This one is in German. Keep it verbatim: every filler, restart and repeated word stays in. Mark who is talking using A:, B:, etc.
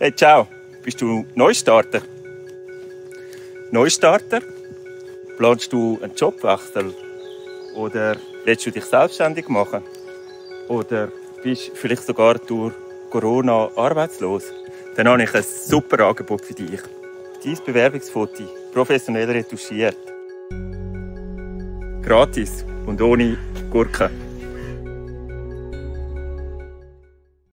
A: Hey, ciao. Bist du Neustarter? Neustarter? Planst du einen Jobwechsel? Oder willst du dich selbstständig machen? Oder bist du vielleicht sogar durch Corona arbeitslos? Dann habe ich ein super Angebot für dich. Dein Bewerbungsfoto, professionell retuschiert. Gratis und ohne Gurken.